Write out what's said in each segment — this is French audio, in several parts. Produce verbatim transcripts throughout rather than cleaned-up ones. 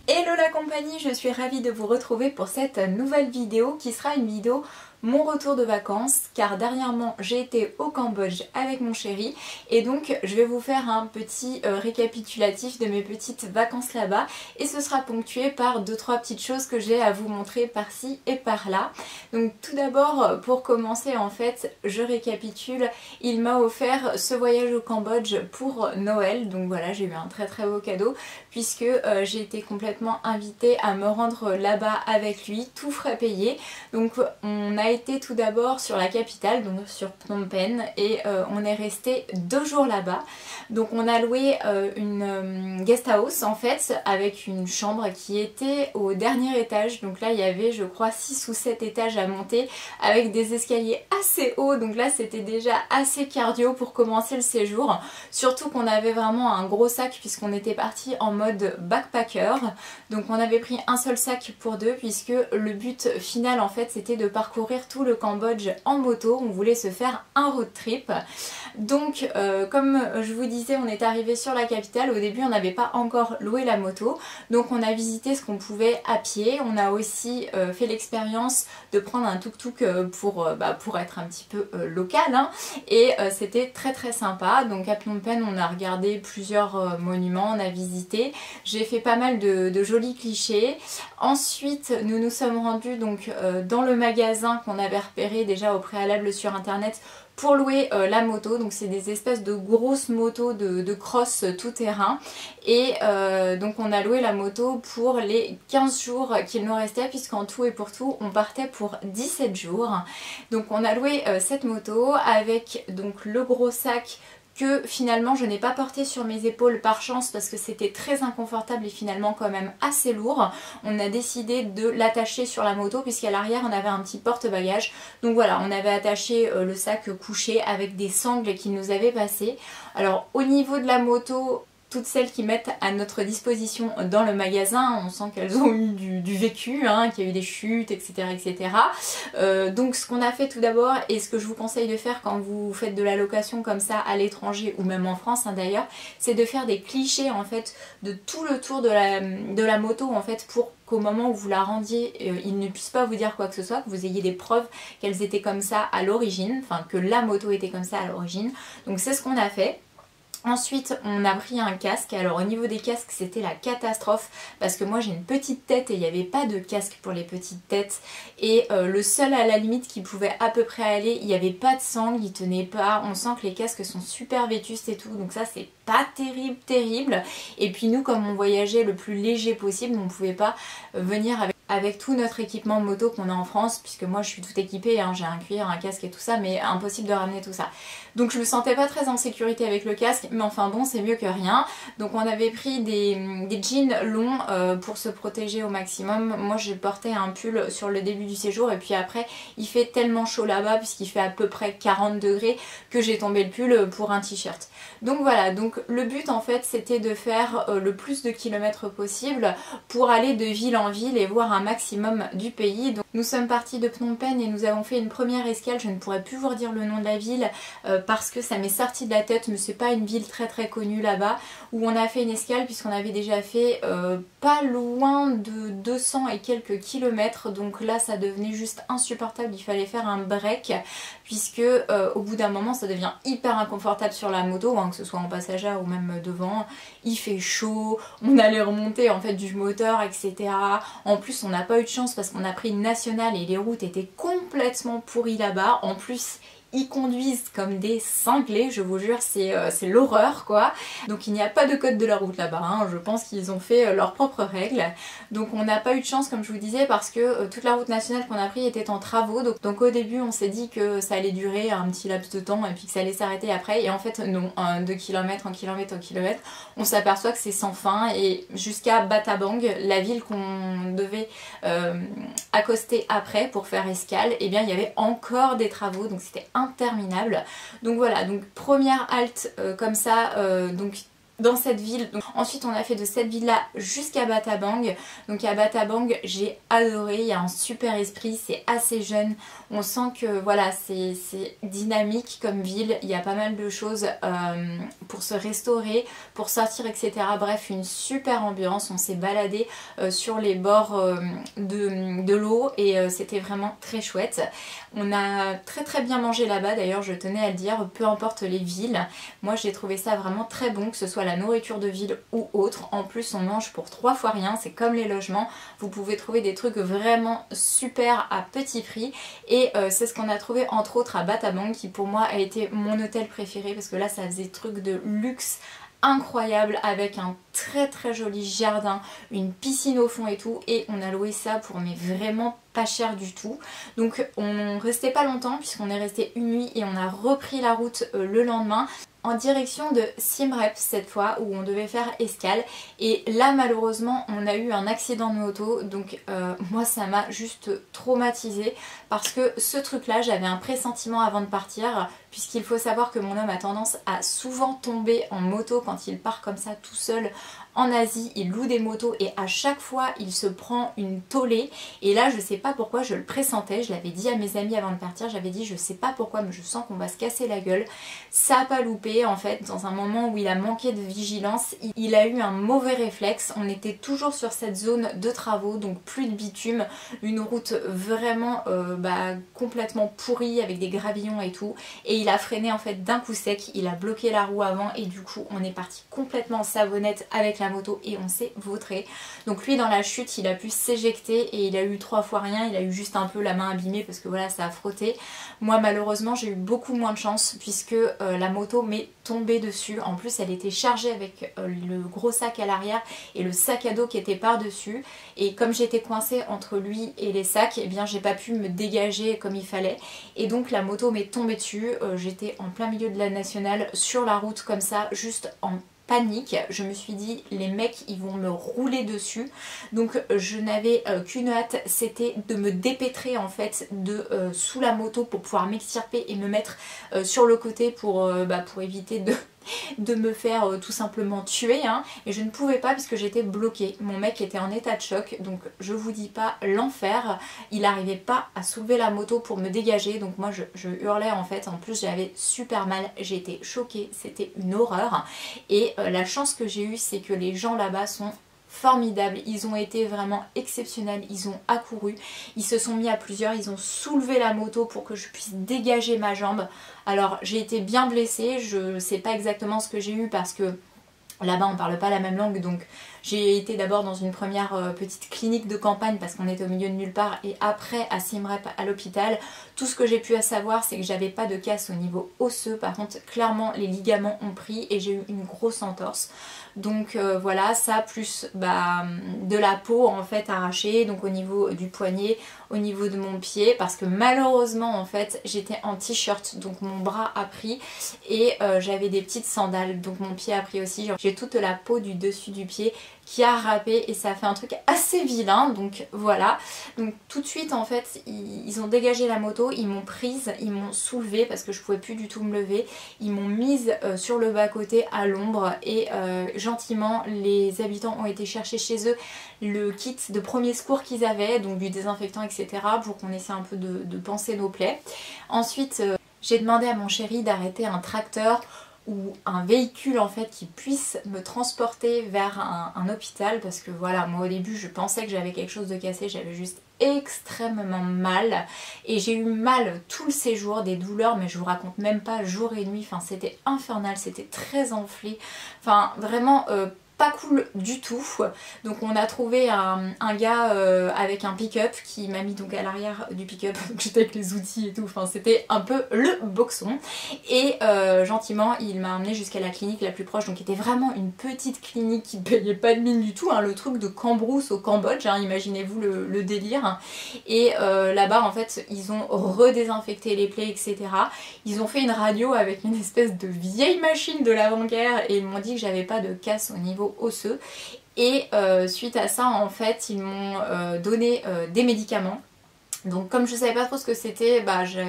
Hello la compagnie, je suis ravie de vous retrouver pour cette nouvelle vidéo qui sera une vidéo mon retour de vacances, car dernièrement j'ai été au Cambodge avec mon chéri et donc je vais vous faire un petit euh, récapitulatif de mes petites vacances là-bas et ce sera ponctué par deux trois petites choses que j'ai à vous montrer par-ci et par-là. Donc tout d'abord, pour commencer, en fait je récapitule, il m'a offert ce voyage au Cambodge pour Noël, donc voilà, j'ai eu un très très beau cadeau puisque euh, j'ai été complètement invitée à me rendre là-bas avec lui, tout frais payé. Donc on a été tout d'abord sur la capitale, donc sur Phnom Penh, et euh, on est resté deux jours là-bas. Donc on a loué euh, une euh, guest house en fait, avec une chambre qui était au dernier étage. Donc là il y avait je crois six ou sept étages à monter avec des escaliers assez hauts, donc là c'était déjà assez cardio pour commencer le séjour. Surtout qu'on avait vraiment un gros sac puisqu'on était parti en mode backpacker. Donc on avait pris un seul sac pour deux puisque le but final en fait c'était de parcourir tout le Cambodge en moto. On voulait se faire un road trip. Donc euh, comme je vous disais, on est arrivé sur la capitale. Au début on n'avait pas encore loué la moto, donc on a visité ce qu'on pouvait à pied. On a aussi euh, fait l'expérience de prendre un tuk-tuk pour, euh, bah, pour être un petit peu euh, local hein. Et euh, c'était très très sympa. Donc à Phnom Penh on a regardé plusieurs euh, monuments, on a visité, j'ai fait pas mal de, de jolis clichés. Ensuite nous nous sommes rendus donc euh, dans le magasin qu'on avait repéré déjà au préalable sur internet pour louer euh, la moto. Donc c'est des espèces de grosses motos de, de cross tout terrain et euh, donc on a loué la moto pour les quinze jours qu'il nous restait, puisqu'en tout et pour tout on partait pour dix-sept jours. Donc on a loué euh, cette moto avec donc le gros sac que finalement je n'ai pas porté sur mes épaules par chance parce que c'était très inconfortable et finalement quand même assez lourd. On a décidé de l'attacher sur la moto puisqu'à l'arrière on avait un petit porte-bagages. Donc voilà, on avait attaché euh, le sac couché avec des sangles qui nous avaient passé. Alors au niveau de la moto, toutes celles qui mettent à notre disposition dans le magasin, on sent qu'elles ont eu du, du vécu, hein, qu'il y a eu des chutes, et cetera et cetera. Euh, donc ce qu'on a fait tout d'abord, et ce que je vous conseille de faire quand vous faites de la location comme ça à l'étranger, ou même en France hein, d'ailleurs, c'est de faire des clichés en fait de tout le tour de la, de la moto en fait, pour qu'au moment où vous la rendiez, euh, ils ne puissent pas vous dire quoi que ce soit, que vous ayez des preuves qu'elles étaient comme ça à l'origine, enfin que la moto était comme ça à l'origine. Donc c'est ce qu'on a fait. Ensuite on a pris un casque. Alors au niveau des casques c'était la catastrophe parce que moi j'ai une petite tête et il n'y avait pas de casque pour les petites têtes, et euh, le seul à la limite qui pouvait à peu près aller, il n'y avait pas de sangle, il tenait pas. On sent que les casques sont super vétustes et tout, donc ça c'est pas terrible terrible. Et puis nous, comme on voyageait le plus léger possible, on ne pouvait pas venir avec avec tout notre équipement moto qu'on a en France, puisque moi je suis toute équipée, hein, j'ai un cuir, un casque et tout ça, mais impossible de ramener tout ça. Donc je me sentais pas très en sécurité avec le casque, mais enfin bon, c'est mieux que rien. Donc on avait pris des, des jeans longs euh, pour se protéger au maximum. Moi j'ai porté un pull sur le début du séjour et puis après il fait tellement chaud là-bas puisqu'il fait à peu près quarante degrés que j'ai tombé le pull pour un t-shirt. Donc voilà, donc le but en fait c'était de faire euh, le plus de kilomètres possible pour aller de ville en ville et voir un maximum du pays. Donc nous sommes partis de Phnom Penh et nous avons fait une première escale, je ne pourrais plus vous redire le nom de la ville euh, parce que ça m'est sorti de la tête, mais c'est pas une ville très très connue là-bas, où on a fait une escale puisqu'on avait déjà fait euh, pas loin de deux cents et quelques kilomètres. Donc là ça devenait juste insupportable, il fallait faire un break puisque euh, au bout d'un moment ça devient hyper inconfortable sur la moto, hein, que ce soit en passagère ou même devant. Il fait chaud, on allait remonter en fait du moteur, et cetera. En plus on n'a pas eu de chance parce qu'on a pris une nationale et les routes étaient complètement pourries là-bas. En plus ils conduisent comme des cinglés, je vous jure, c'est euh, c'est l'horreur quoi. Donc il n'y a pas de code de la route là-bas, hein. Je pense qu'ils ont fait euh, leurs propres règles. Donc on n'a pas eu de chance comme je vous disais parce que euh, toute la route nationale qu'on a pris était en travaux. Donc, donc au début on s'est dit que ça allait durer un petit laps de temps et puis que ça allait s'arrêter après. Et en fait non, de kilomètre en kilomètre en kilomètre, on s'aperçoit que c'est sans fin. Et jusqu'à Battambang, la ville qu'on devait euh, accoster après pour faire escale, et eh bien il y avait encore des travaux, donc c'était interminable. Donc voilà, donc première halte euh, comme ça, euh, donc dans cette ville. Donc, ensuite on a fait de cette ville là jusqu'à Battambang. Donc à Battambang j'ai adoré, il y a un super esprit, c'est assez jeune, on sent que voilà c'est dynamique comme ville, il y a pas mal de choses euh, pour se restaurer, pour sortir, etc. Bref, une super ambiance. On s'est baladé euh, sur les bords euh, de, de l'eau et euh, c'était vraiment très chouette. On a très très bien mangé là-bas, d'ailleurs je tenais à le dire, peu importe les villes, moi j'ai trouvé ça vraiment très bon, que ce soit la nourriture de ville ou autre. En plus on mange pour trois fois rien, c'est comme les logements, vous pouvez trouver des trucs vraiment super à petit prix et euh, c'est ce qu'on a trouvé entre autres à Battambang, qui pour moi a été mon hôtel préféré parce que là ça faisait truc de luxe incroyable avec un très très joli jardin, une piscine au fond et tout, et on a loué ça pour mais vraiment pas cher du tout. Donc on restait pas longtemps puisqu'on est resté une nuit et on a repris la route euh, le lendemain en direction de Siem Reap cette fois, où on devait faire escale, et là malheureusement on a eu un accident de moto. Donc euh, moi ça m'a juste traumatisée parce que ce truc là j'avais un pressentiment avant de partir, puisqu'il faut savoir que mon homme a tendance à souvent tomber en moto quand il part comme ça tout seul en Asie. Il loue des motos et à chaque fois il se prend une tollée, et là je sais pas pourquoi, je le pressentais, je l'avais dit à mes amis avant de partir, j'avais dit je sais pas pourquoi mais je sens qu'on va se casser la gueule. Ça a pas loupé en fait, dans un moment où il a manqué de vigilance, il a eu un mauvais réflexe. On était toujours sur cette zone de travaux, donc plus de bitume, une route vraiment euh, bah, complètement pourrie avec des gravillons et tout, et il a freiné en fait d'un coup sec, il a bloqué la roue avant et du coup on est parti complètement en savonnette avec la moto et on s'est vautré. Donc lui dans la chute il a pu s'éjecter et il a eu trois fois rien, il a eu juste un peu la main abîmée parce que voilà ça a frotté. Moi malheureusement j'ai eu beaucoup moins de chance puisque euh, la moto m'est tombée dessus. En plus elle était chargée avec euh, le gros sac à l'arrière et le sac à dos qui était par dessus, et comme j'étais coincée entre lui et les sacs, et eh bien j'ai pas pu me dégager comme il fallait et donc la moto m'est tombée dessus. Euh, j'étais en plein milieu de la nationale sur la route comme ça, juste en panique. Je me suis dit les mecs ils vont me rouler dessus, donc je n'avais euh, qu'une hâte, c'était de me dépêtrer en fait de euh, sous la moto pour pouvoir m'extirper et me mettre euh, sur le côté pour, euh, bah, pour éviter de de me faire euh, tout simplement tuer hein. Et je ne pouvais pas puisque j'étais bloquée, mon mec était en état de choc, donc je vous dis pas l'enfer, il n'arrivait pas à soulever la moto pour me dégager, donc moi je, je hurlais en fait, en plus j'avais super mal, j'étais choquée, c'était une horreur. Et euh, la chance que j'ai eue c'est que les gens là-bas sont formidables, ils ont été vraiment exceptionnels, ils ont accouru, ils se sont mis à plusieurs, ils ont soulevé la moto pour que je puisse dégager ma jambe. Alors j'ai été bien blessée, je sais pas exactement ce que j'ai eu parce que là-bas on parle pas la même langue, donc j'ai été d'abord dans une première euh, petite clinique de campagne parce qu'on était au milieu de nulle part, et après à Siem Reap à l'hôpital. Tout ce que j'ai pu savoir c'est que j'avais pas de casse au niveau osseux, par contre clairement les ligaments ont pris et j'ai eu une grosse entorse. Donc euh, voilà, ça plus bah, de la peau en fait arrachée, donc au niveau du poignet, au niveau de mon pied, parce que malheureusement en fait j'étais en t-shirt, donc mon bras a pris, et euh, j'avais des petites sandales, donc mon pied a pris aussi. J'ai toute la peau du dessus du pied qui a râpé et ça a fait un truc assez vilain, donc voilà. Donc tout de suite en fait ils, ils ont dégagé la moto, ils m'ont prise, ils m'ont soulevée parce que je pouvais plus du tout me lever, ils m'ont mise euh, sur le bas côté à l'ombre, et euh, gentiment les habitants ont été chercher chez eux le kit de premier secours qu'ils avaient, donc du désinfectant etc, pour qu'on essaie un peu de, de panser nos plaies. Ensuite euh, j'ai demandé à mon chéri d'arrêter un tracteur ou un véhicule en fait qui puisse me transporter vers un, un hôpital, parce que voilà, moi au début je pensais que j'avais quelque chose de cassé, j'avais juste extrêmement mal et j'ai eu mal tout le séjour, des douleurs mais je vous raconte même pas, jour et nuit, enfin c'était infernal, c'était très enflé, enfin vraiment euh, pas cool du tout. Donc on a trouvé un, un gars euh, avec un pick-up qui m'a mis donc à l'arrière du pick-up, j'étais avec les outils et tout, enfin c'était un peu le boxon, et euh, gentiment il m'a emmené jusqu'à la clinique la plus proche, donc qui était vraiment une petite clinique qui ne payait pas de mine du tout, hein, le truc de Cambrousse au Cambodge, hein, imaginez-vous le, le délire. Et euh, là-bas en fait ils ont redésinfecté les plaies etc, ils ont fait une radio avec une espèce de vieille machine de l'avant-guerre et ils m'ont dit que j'avais pas de casse au niveau osseux, et euh, suite à ça en fait ils m'ont euh, donné euh, des médicaments. Donc comme je savais pas trop ce que c'était, bah j'avais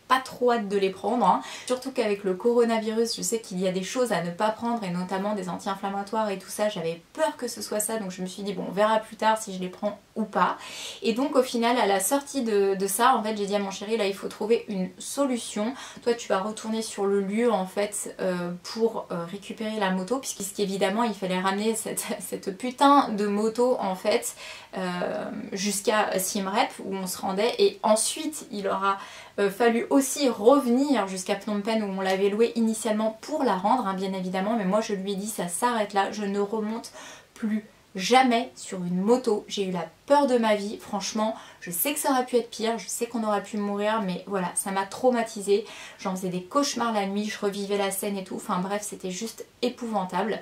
pas trop hâte de les prendre, hein. Surtout qu'avec le coronavirus je sais qu'il y a des choses à ne pas prendre et notamment des anti-inflammatoires et tout ça, j'avais peur que ce soit ça, donc je me suis dit bon on verra plus tard si je les prends ou pas. Et donc au final à la sortie de, de ça en fait j'ai dit à mon chéri là il faut trouver une solution, toi tu vas retourner sur le lieu en fait euh, pour euh, récupérer la moto puisqu'évidemment il fallait ramener cette, cette putain de moto en fait euh, jusqu'à Siem Reap où on se rendait et ensuite il aura Euh, fallu aussi revenir jusqu'à Phnom Penh où on l'avait loué initialement pour la rendre, hein, bien évidemment, mais moi je lui ai dit ça s'arrête là, je ne remonte plus jamais sur une moto, j'ai eu la peur de ma vie, franchement je sais que ça aurait pu être pire, je sais qu'on aurait pu mourir, mais voilà, ça m'a traumatisée, j'en faisais des cauchemars la nuit, je revivais la scène et tout, enfin bref c'était juste épouvantable.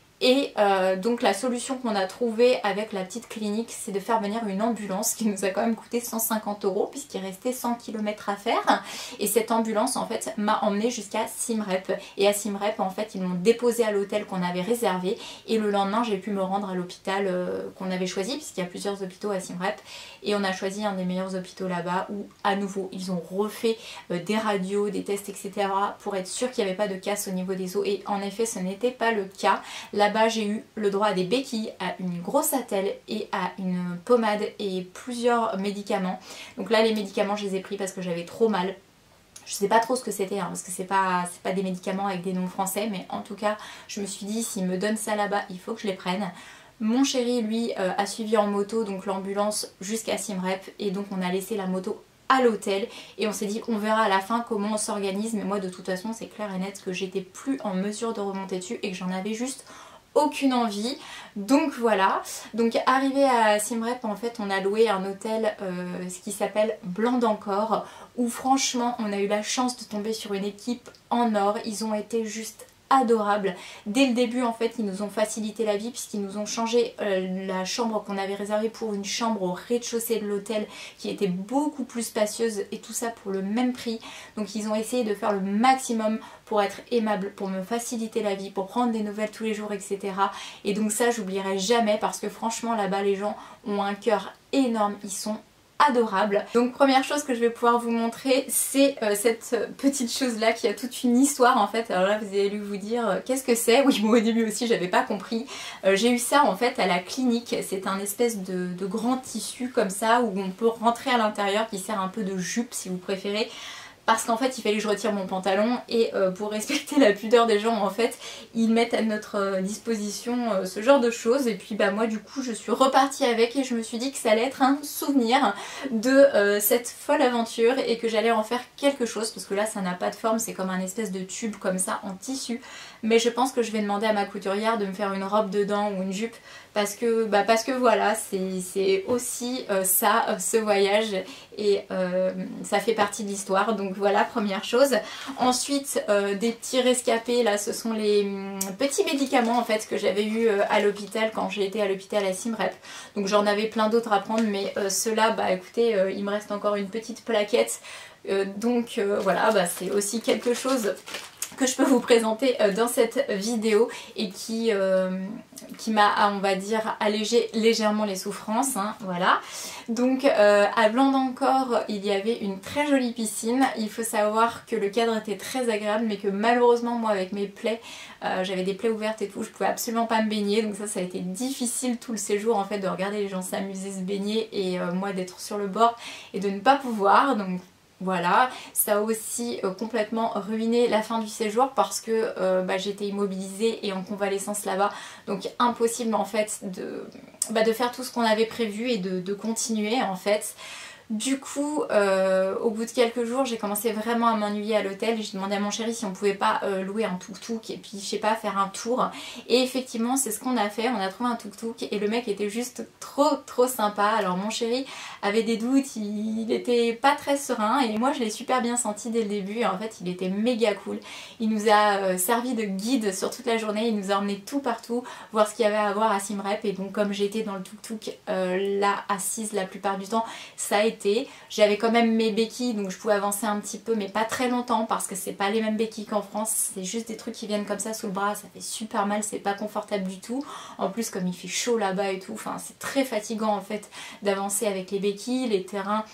Et euh, donc la solution qu'on a trouvée avec la petite clinique c'est de faire venir une ambulance qui nous a quand même coûté cent cinquante euros puisqu'il restait cent kilomètres à faire et cette ambulance en fait m'a emmenée jusqu'à Siem Reap et à Siem Reap en fait ils m'ont déposé à l'hôtel qu'on avait réservé et le lendemain j'ai pu me rendre à l'hôpital euh, qu'on avait choisi puisqu'il y a plusieurs hôpitaux à Siem Reap et on a choisi un des meilleurs hôpitaux là-bas où à nouveau ils ont refait euh, des radios, des tests etc pour être sûr qu'il n'y avait pas de casse au niveau des os et en effet ce n'était pas le cas. Là-bas j'ai eu le droit à des béquilles, à une grosse attelle et à une pommade et plusieurs médicaments. Donc là les médicaments je les ai pris parce que j'avais trop mal. Je sais pas trop ce que c'était hein, parce que c'est pas, c'est pas des médicaments avec des noms français mais en tout cas je me suis dit s'ils me donnent ça là-bas il faut que je les prenne. Mon chéri lui euh, a suivi en moto donc l'ambulance jusqu'à Siem Reap et donc on a laissé la moto à l'hôtel et on s'est dit on verra à la fin comment on s'organise mais moi de toute façon c'est clair et net que j'étais plus en mesure de remonter dessus et que j'en avais juste aucune envie, donc voilà. Donc arrivé à Siem Reap en fait on a loué un hôtel euh, ce qui s'appelle Blanc d'Ancor où franchement on a eu la chance de tomber sur une équipe en or, ils ont été juste adorables. Dès le début en fait ils nous ont facilité la vie puisqu'ils nous ont changé euh, la chambre qu'on avait réservée pour une chambre au rez-de-chaussée de l'hôtel qui était beaucoup plus spacieuse et tout ça pour le même prix. Donc ils ont essayé de faire le maximum pour être aimables, pour me faciliter la vie, pour prendre des nouvelles tous les jours etc. Et donc ça j'oublierai jamais parce que franchement là-bas les gens ont un cœur énorme, ils sont adorable. Donc première chose que je vais pouvoir vous montrer c'est euh, cette petite chose là qui a toute une histoire en fait. Alors là vous allez vous dire euh, qu'est-ce que c'est. Oui moi au début aussi j'avais pas compris. Euh, j'ai eu ça en fait à la clinique, c'est un espèce de, de grand tissu comme ça où on peut rentrer à l'intérieur qui sert un peu de jupe si vous préférez. Parce qu'en fait il fallait que je retire mon pantalon et euh, pour respecter la pudeur des gens en fait ils mettent à notre euh, disposition euh, ce genre de choses et puis bah moi du coup je suis repartie avec et je me suis dit que ça allait être un souvenir de euh, cette folle aventure et que j'allais en faire quelque chose parce que là ça n'a pas de forme, c'est comme un espèce de tube comme ça en tissu mais je pense que je vais demander à ma couturière de me faire une robe dedans ou une jupe parce que, bah parce que voilà c'est aussi euh, ça, euh, ce voyage et euh, ça fait partie de l'histoire donc voilà première chose. Ensuite euh, des petits rescapés là ce sont les hum, petits médicaments en fait que j'avais eu euh, à l'hôpital quand j'ai été à l'hôpital à Siem Reap. Donc j'en avais plein d'autres à prendre mais euh, ceux-là bah écoutez euh, il me reste encore une petite plaquette euh, donc euh, voilà bah c'est aussi quelque chose que je peux vous présenter dans cette vidéo et qui, euh, qui m'a on va dire allégé légèrement les souffrances hein, voilà. Donc euh, à Blanc d'Ancor il y avait une très jolie piscine, il faut savoir que le cadre était très agréable mais que malheureusement moi avec mes plaies euh, j'avais des plaies ouvertes et tout, je pouvais absolument pas me baigner donc ça ça a été difficile tout le séjour en fait de regarder les gens s'amuser, se baigner et euh, moi d'être sur le bord et de ne pas pouvoir donc voilà, ça a aussi euh, complètement ruiné la fin du séjour parce que euh, bah, j'étais immobilisée et en convalescence là-bas. Donc impossible en fait de, bah, de faire tout ce qu'on avait prévu et de, de continuer en fait. Du coup, euh, au bout de quelques jours, j'ai commencé vraiment à m'ennuyer à l'hôtel. J'ai demandé à mon chéri si on pouvait pas euh, louer un tuk-tuk et puis je sais pas, faire un tour. Et effectivement, c'est ce qu'on a fait. On a trouvé un tuk-tuk et le mec était juste trop trop sympa. Alors mon chéri avait des doutes, il était pas très serein et moi je l'ai super bien senti dès le début. Et en fait, il était méga cool. Il nous a euh, servi de guide sur toute la journée. Il nous a emmené tout partout, voir ce qu'il y avait à voir à Siem Reap. Et donc comme j'étais dans le tuk-tuk euh, là assise la plupart du temps, ça a été j'avais quand même mes béquilles donc je pouvais avancer un petit peu mais pas très longtemps parce que c'est pas les mêmes béquilles qu'en France, c'est juste des trucs qui viennent comme ça sous le bras, ça fait super mal, c'est pas confortable du tout. En plus comme il fait chaud là-bas et tout, enfin c'est très fatigant en fait d'avancer avec les béquilles, les terrains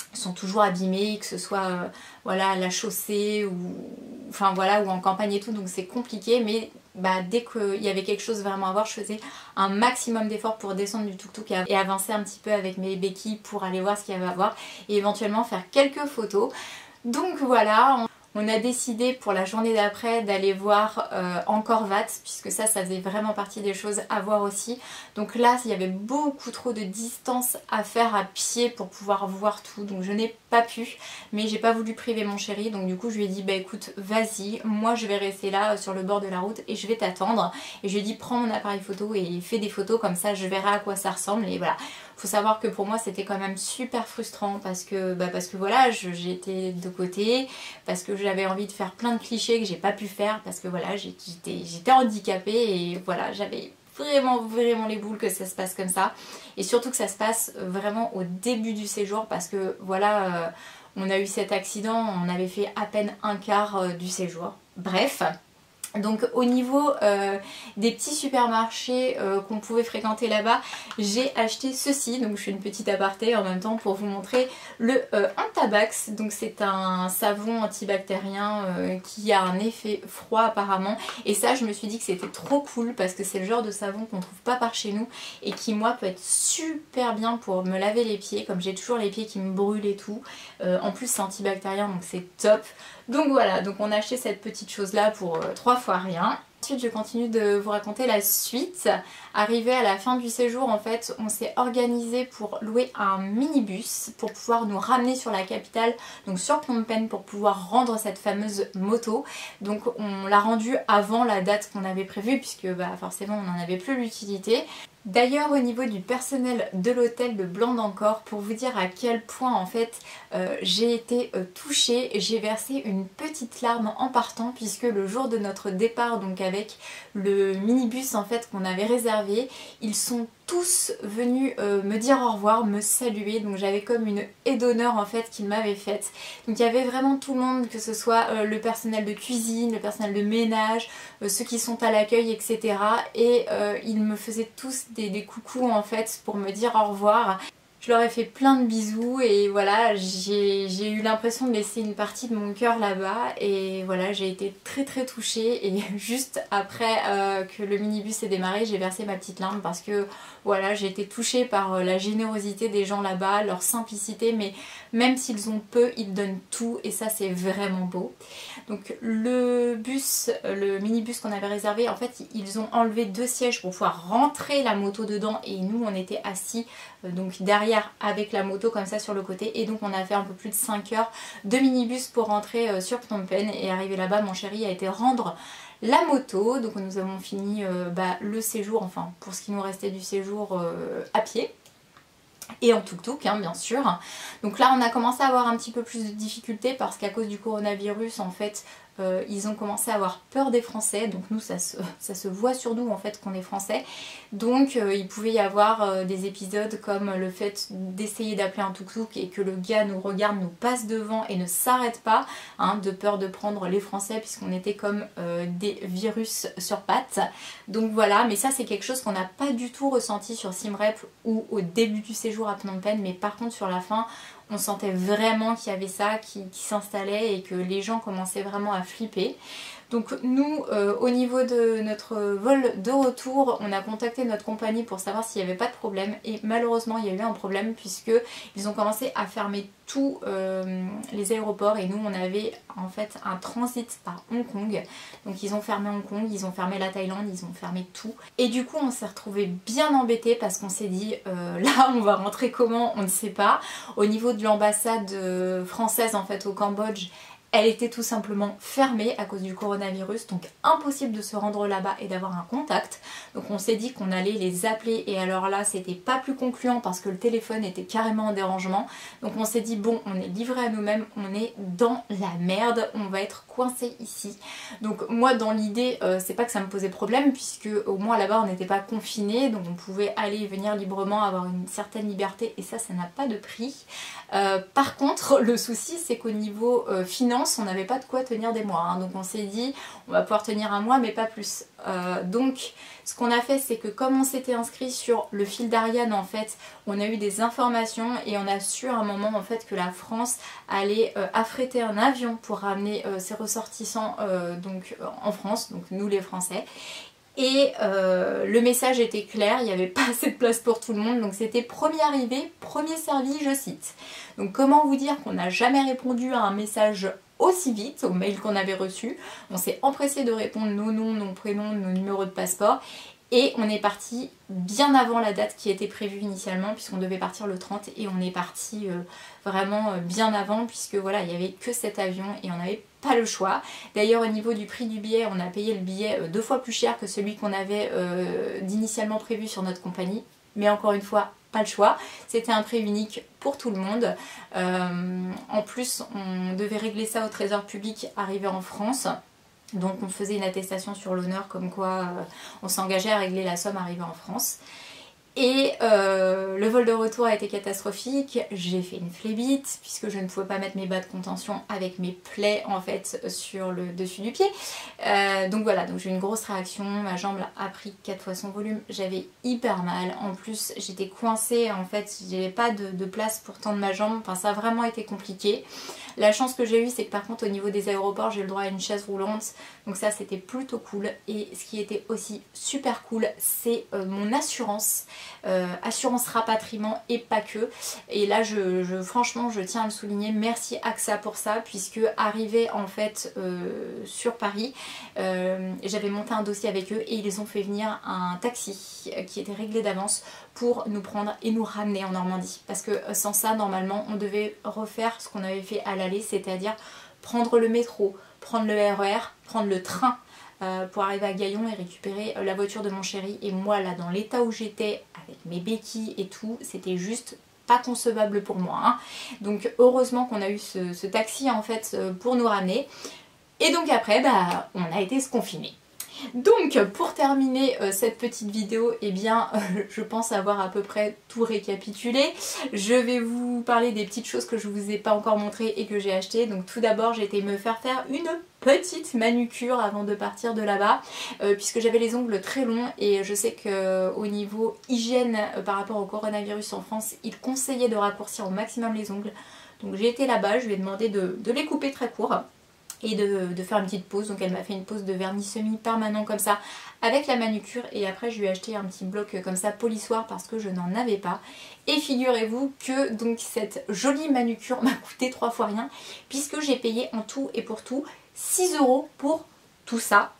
sont toujours abîmés, que ce soit euh, voilà, à la chaussée ou, enfin, voilà, ou en campagne et tout, donc c'est compliqué, mais bah, dès qu'il y avait quelque chose vraiment à voir, je faisais un maximum d'efforts pour descendre du tuk-tuk et avancer un petit peu avec mes béquilles pour aller voir ce qu'il y avait à voir et éventuellement faire quelques photos. Donc voilà, on... On a décidé pour la journée d'après d'aller voir euh, Angkor Wat, puisque ça, ça faisait vraiment partie des choses à voir aussi. Donc là, il y avait beaucoup trop de distance à faire à pied pour pouvoir voir tout, donc je n'ai pas pu, mais j'ai pas voulu priver mon chéri, donc du coup je lui ai dit bah écoute vas-y, moi je vais rester là sur le bord de la route et je vais t'attendre. Et je lui ai dit prends mon appareil photo et fais des photos, comme ça je verrai à quoi ça ressemble. Et voilà, faut savoir que pour moi c'était quand même super frustrant parce que bah parce que voilà, j'ai été de côté, parce que j'avais envie de faire plein de clichés que j'ai pas pu faire, parce que voilà, j'étais j'étais handicapée et voilà, j'avais vraiment vraiment les boules que ça se passe comme ça, et surtout que ça se passe vraiment au début du séjour, parce que voilà, euh, on a eu cet accident, on avait fait à peine un quart euh, du séjour. Bref. Donc au niveau euh, des petits supermarchés euh, qu'on pouvait fréquenter là-bas, j'ai acheté ceci, donc je fais une petite aparté en même temps pour vous montrer le euh, Antabax. Donc c'est un savon antibactérien euh, qui a un effet froid apparemment, et ça je me suis dit que c'était trop cool parce que c'est le genre de savon qu'on trouve pas par chez nous et qui moi peut être super bien pour me laver les pieds, comme j'ai toujours les pieds qui me brûlent et tout. Euh, en plus c'est antibactérien, donc c'est top. Donc voilà, donc on a acheté cette petite chose là pour euh, trois fois rien. Ensuite je continue de vous raconter la suite. Arrivé à la fin du séjour, en fait on s'est organisé pour louer un minibus pour pouvoir nous ramener sur la capitale, donc sur Phnom Penh, pour pouvoir rendre cette fameuse moto. Donc on l'a rendue avant la date qu'on avait prévue, puisque bah, forcément on n'en avait plus l'utilité. D'ailleurs au niveau du personnel de l'hôtel de Blanc d'Angkor, pour vous dire à quel point en fait euh, j'ai été euh, touchée, j'ai versé une petite larme en partant, puisque le jour de notre départ, donc avec le minibus en fait qu'on avait réservé, ils sont tous venus euh, me dire au revoir, me saluer, donc j'avais comme une haie d'honneur en fait qu'ils m'avaient faite. Donc il y avait vraiment tout le monde, que ce soit euh, le personnel de cuisine, le personnel de ménage, euh, ceux qui sont à l'accueil, et cetera. Et euh, ils me faisaient tous des, des coucous en fait pour me dire au revoir. Je leur ai fait plein de bisous et voilà, j'ai eu l'impression de laisser une partie de mon cœur là-bas, et voilà, j'ai été très très touchée. Et juste après euh, que le minibus ait démarré, j'ai versé ma petite larme parce que voilà, j'ai été touchée par euh, la générosité des gens là-bas, leur simplicité, mais même s'ils ont peu, ils donnent tout, et ça c'est vraiment beau. Donc le bus, le minibus qu'on avait réservé, en fait ils ont enlevé deux sièges pour pouvoir rentrer la moto dedans, et nous on était assis euh, donc derrière avec la moto comme ça sur le côté, et donc on a fait un peu plus de cinq heures de minibus pour rentrer euh, sur Phnom Penh. Et arrivé là-bas, mon chéri a été rendre la moto, donc nous avons fini euh, bah, le séjour, enfin pour ce qui nous restait du séjour euh, à pied. Et en tuk-tuk hein, bien sûr. Donc là on a commencé à avoir un petit peu plus de difficultés parce qu'à cause du coronavirus en fait euh, ils ont commencé à avoir peur des Français. Donc nous ça se, ça se voit sur nous en fait qu'on est Français. Donc euh, il pouvait y avoir euh, des épisodes comme le fait d'essayer d'appeler un tuk-tuk et que le gars nous regarde, nous passe devant et ne s'arrête pas, hein, de peur de prendre les Français puisqu'on était comme euh, des virus sur pattes. Donc voilà, mais ça c'est quelque chose qu'on n'a pas du tout ressenti sur Siem Reap ou au début du séjour à Phnom Penh, mais par contre sur la fin on sentait vraiment qu'il y avait ça qui, qui s'installait et que les gens commençaient vraiment à flipper. Donc nous, euh, au niveau de notre vol de retour, on a contacté notre compagnie pour savoir s'il n'y avait pas de problème, et malheureusement il y a eu un problème puisque ils ont commencé à fermer tous euh, les aéroports, et nous on avait en fait un transit par Hong Kong. Donc ils ont fermé Hong Kong, ils ont fermé la Thaïlande, ils ont fermé tout, et du coup on s'est retrouvé bien embêtés parce qu'on s'est dit euh, là on va rentrer comment, on ne sait pas. Au niveau de l'ambassade euh, française en fait au Cambodge, elle était tout simplement fermée à cause du coronavirus, donc impossible de se rendre là-bas et d'avoir un contact. Donc on s'est dit qu'on allait les appeler, et alors là c'était pas plus concluant parce que le téléphone était carrément en dérangement. Donc on s'est dit bon, on est livré à nous-mêmes, on est dans la merde, on va être coincé ici. Donc moi dans l'idée euh, c'est pas que ça me posait problème puisque au moins là-bas on n'était pas confinés, donc on pouvait aller et venir librement, avoir une certaine liberté, et ça ça n'a pas de prix. Euh, par contre le souci c'est qu'au niveau euh, finance, France on n'avait pas de quoi tenir des mois, hein. Donc on s'est dit on va pouvoir tenir un mois mais pas plus. Euh, donc ce qu'on a fait, c'est que comme on s'était inscrit sur le fil d'Ariane, en fait on a eu des informations et on a su à un moment en fait que la France allait euh, affréter un avion pour ramener euh, ses ressortissants euh, donc euh, en France, donc nous les Français. Et euh, le message était clair, il n'y avait pas assez de place pour tout le monde, donc c'était premier arrivé, premier servi, je cite. Donc comment vous dire qu'on n'a jamais répondu à un message aussi vite, au mail qu'on avait reçu. On s'est empressé de répondre nos noms, nos prénoms, nos numéros de passeport. Et on est parti bien avant la date qui était prévue initialement, puisqu'on devait partir le trente, et on est parti euh, vraiment euh, bien avant, puisque voilà, il n'y avait que cet avion et on n'avait pas le choix. D'ailleurs au niveau du prix du billet, on a payé le billet euh, deux fois plus cher que celui qu'on avait euh, d'initialement prévu sur notre compagnie, mais encore une fois, pas le choix. C'était un prix unique pour tout le monde. Euh, en plus, on devait régler ça au trésor public arrivé en France. Donc on faisait une attestation sur l'honneur comme quoi euh, on s'engageait à régler la somme arrivée en France. Et euh, le vol de retour a été catastrophique, j'ai fait une phlébite puisque je ne pouvais pas mettre mes bas de contention avec mes plaies en fait sur le dessus du pied. Euh, donc voilà, donc j'ai eu une grosse réaction, ma jambe a pris quatre fois son volume, j'avais hyper mal. En plus j'étais coincée en fait, j'avais pas de, de place pour tendre ma jambe, enfin ça a vraiment été compliqué. La chance que j'ai eue, c'est que par contre au niveau des aéroports j'ai le droit à une chaise roulante, donc ça c'était plutôt cool. Et ce qui était aussi super cool, c'est euh, mon assurance. Euh, assurance rapatriement et pas que, et là je, je franchement je tiens à le souligner, merci A X A pour ça, puisque arrivé en fait euh, sur Paris, euh, j'avais monté un dossier avec eux et ils ont fait venir un taxi qui était réglé d'avance pour nous prendre et nous ramener en Normandie, parce que sans ça normalement on devait refaire ce qu'on avait fait à l'aller, c'est-à-dire prendre le métro, prendre le R E R, prendre le train Euh, pour arriver à Gaillon et récupérer euh, la voiture de mon chéri. Et moi là, dans l'état où j'étais, avec mes béquilles et tout, c'était juste pas concevable pour moi, hein. Donc heureusement qu'on a eu ce, ce taxi en fait euh, pour nous ramener. Et donc après, bah, on a été confinés. Donc pour terminer euh, cette petite vidéo, eh bien euh, je pense avoir à peu près tout récapitulé. Je vais vous parler des petites choses que je vous ai pas encore montrées et que j'ai achetées. Donc tout d'abord j'ai été me faire faire une petite manucure avant de partir de là-bas, euh, puisque j'avais les ongles très longs et je sais qu'au niveau hygiène euh, par rapport au coronavirus en France, il conseillait de raccourcir au maximum les ongles. Donc j'ai été là-bas, je lui ai demandé de, de les couper très courts et de, de faire une petite pause. Donc elle m'a fait une pause de vernis semi permanent comme ça avec la manucure, et après je lui ai acheté un petit bloc comme ça polissoir parce que je n'en avais pas. Et figurez-vous que donc cette jolie manucure m'a coûté trois fois rien, puisque j'ai payé en tout et pour tout six euros pour tout ça.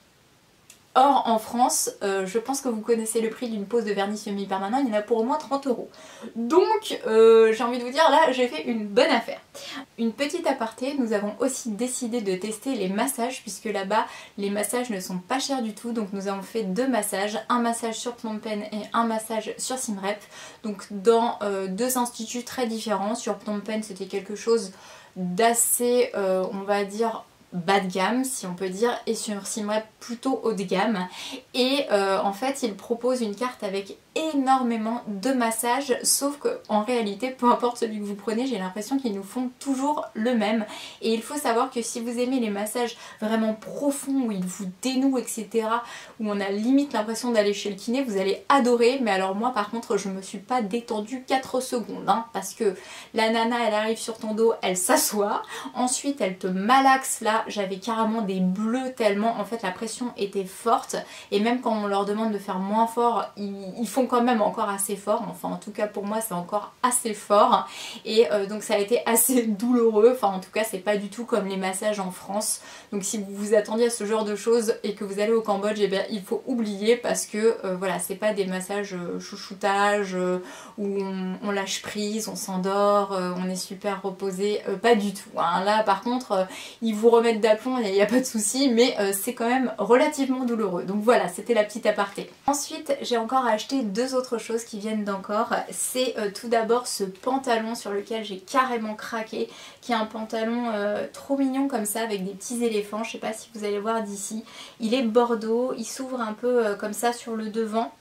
Or en France, euh, je pense que vous connaissez le prix d'une pose de vernis semi-permanent, il y en a pour au moins trente euros. Donc euh, j'ai envie de vous dire, là j'ai fait une bonne affaire. Une petite aparté, nous avons aussi décidé de tester les massages, puisque là-bas les massages ne sont pas chers du tout. Donc nous avons fait deux massages, un massage sur Phnom Penh et un massage sur Siem Reap. Donc dans euh, deux instituts très différents. Sur Phnom Penh c'était quelque chose d'assez, euh, on va dire, bas de gamme si on peut dire, et sur Siem Reap plutôt haut de gamme. Et euh, en fait il propose une carte avec énormément de massages, sauf que en réalité peu importe celui que vous prenez, j'ai l'impression qu'ils nous font toujours le même. Et il faut savoir que si vous aimez les massages vraiment profonds où ils vous dénouent etc, où on a limite l'impression d'aller chez le kiné, vous allez adorer. Mais alors moi par contre je me suis pas détendue quatre secondes, hein, parce que la nana elle arrive sur ton dos, elle s'assoit, ensuite elle te malaxe. Là j'avais carrément des bleus tellement en fait la pression était forte, et même quand on leur demande de faire moins fort, ils, ils font quand même encore assez fort. Enfin en tout cas pour moi c'est encore assez fort, et euh, donc ça a été assez douloureux. Enfin en tout cas c'est pas du tout comme les massages en France. Donc si vous vous attendiez à ce genre de choses et que vous allez au Cambodge, eh bien il faut oublier, parce que euh, voilà, c'est pas des massages euh, chouchoutage euh, où on, on lâche prise, on s'endort, euh, on est super reposé, euh, pas du tout, hein. Là par contre euh, ils vous remettent d'aplomb, il n'y a pas de souci, mais euh, c'est quand même relativement douloureux. Donc voilà, c'était la petite aparté. Ensuite j'ai encore acheté deux autres choses qui viennent d'Ancor. C'est euh, tout d'abord ce pantalon sur lequel j'ai carrément craqué, qui est un pantalon euh, trop mignon comme ça avec des petits éléphants. Je sais pas si vous allez voir d'ici. Il est bordeaux, il s'ouvre un peu euh, comme ça sur le devant,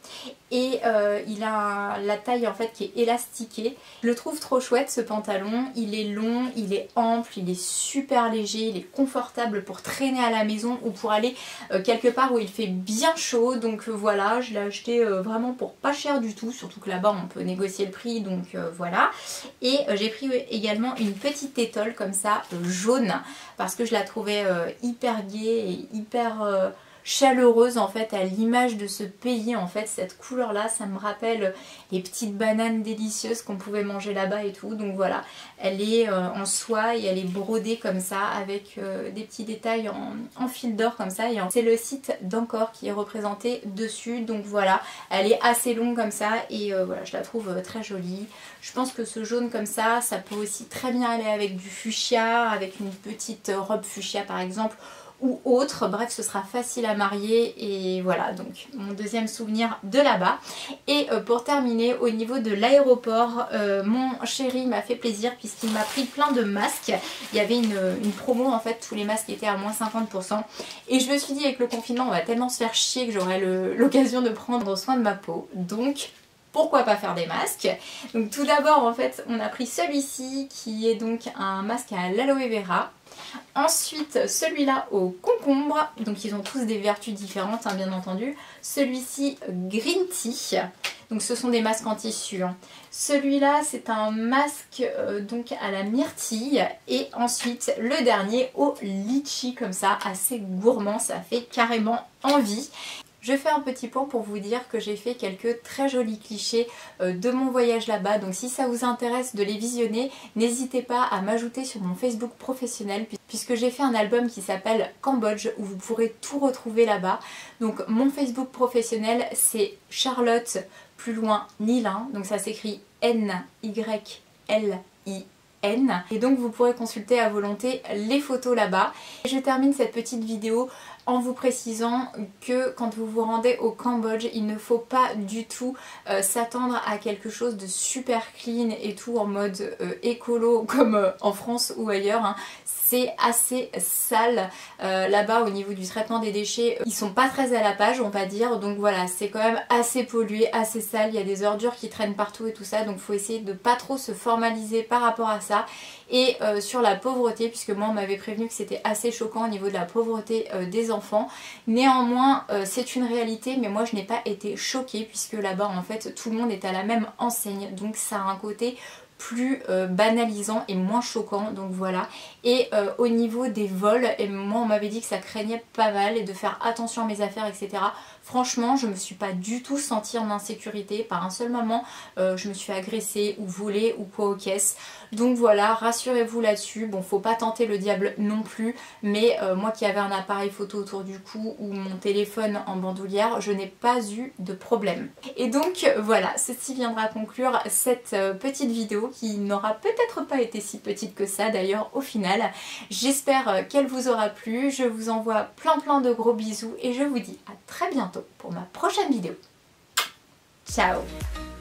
et euh, il a la taille en fait qui est élastiquée. Je le trouve trop chouette ce pantalon, il est long, il est ample, il est super léger, il est confortable pour traîner à la maison ou pour aller euh, quelque part où il fait bien chaud. Donc euh, voilà, je l'ai acheté euh, vraiment pour pas cher du tout, surtout que là-bas on peut négocier le prix, donc euh, voilà. Et euh, j'ai pris également une petite étole comme ça, euh, jaune, parce que je la trouvais euh, hyper gaie et hyper... Euh, chaleureuse en fait, à l'image de ce pays. En fait, cette couleur là, ça me rappelle les petites bananes délicieuses qu'on pouvait manger là-bas et tout. Donc voilà, elle est euh, en soie et elle est brodée comme ça avec euh, des petits détails en, en fil d'or comme ça. Et c'est le site d'Encore qui est représenté dessus. Donc voilà, elle est assez longue comme ça et euh, voilà, je la trouve euh, très jolie. Je pense que ce jaune comme ça, ça peut aussi très bien aller avec du fuchsia, avec une petite robe fuchsia par exemple, ou autre. Bref, ce sera facile à marier et voilà, donc mon deuxième souvenir de là-bas. Et euh, pour terminer, au niveau de l'aéroport, euh, mon chéri m'a fait plaisir puisqu'il m'a pris plein de masques. Il y avait une, une promo en fait, tous les masques étaient à moins cinquante pour cent et je me suis dit avec le confinement on va tellement se faire chier que j'aurai l'occasion de prendre soin de ma peau, donc pourquoi pas faire des masques. Donc tout d'abord en fait on a pris celui-ci qui est donc un masque à l'aloe vera. Ensuite celui-là au concombre, donc ils ont tous des vertus différentes hein, bien entendu. Celui-ci green tea, donc ce sont des masques en tissu. Hein. Celui-là c'est un masque euh, donc à la myrtille et ensuite le dernier au litchi comme ça, assez gourmand, ça fait carrément envie. Je fais un petit point pour vous dire que j'ai fait quelques très jolis clichés de mon voyage là-bas. Donc si ça vous intéresse de les visionner, n'hésitez pas à m'ajouter sur mon Facebook professionnel puisque j'ai fait un album qui s'appelle Cambodge où vous pourrez tout retrouver là-bas. Donc mon Facebook professionnel c'est Charlotte plus loin Nilin. Donc ça s'écrit N Y L I N. Et donc vous pourrez consulter à volonté les photos là-bas. Je termine cette petite vidéo en vous précisant que quand vous vous rendez au Cambodge, il ne faut pas du tout euh, s'attendre à quelque chose de super clean et tout en mode euh, écolo comme euh, en France ou ailleurs. Hein. C'est assez sale euh, là-bas au niveau du traitement des déchets. Ils sont pas très à la page on va dire, donc voilà, c'est quand même assez pollué, assez sale, il y a des ordures qui traînent partout et tout ça, donc faut essayer de pas trop se formaliser par rapport à ça. Et euh, sur la pauvreté, puisque moi on m'avait prévenu que c'était assez choquant au niveau de la pauvreté euh, des enfants. Néanmoins euh, c'est une réalité, mais moi je n'ai pas été choquée puisque là-bas en fait tout le monde est à la même enseigne, donc ça a un côté plus euh, banalisant et moins choquant, donc voilà. Et euh, au niveau des vols, et moi on m'avait dit que ça craignait pas mal et de faire attention à mes affaires, etc. Franchement je me suis pas du tout sentie en insécurité, par un seul moment euh, je me suis agressée ou volée ou quoi aux caisses. Donc voilà, rassurez-vous là-dessus. Bon, faut pas tenter le diable non plus, mais euh, moi qui avais un appareil photo autour du cou ou mon téléphone en bandoulière, je n'ai pas eu de problème. Et donc voilà, ceci viendra conclure cette euh, petite vidéo qui n'aura peut-être pas été si petite que ça d'ailleurs au final. J'espère euh, qu'elle vous aura plu. Je vous envoie plein plein de gros bisous et je vous dis à très bientôt pour ma prochaine vidéo. Ciao!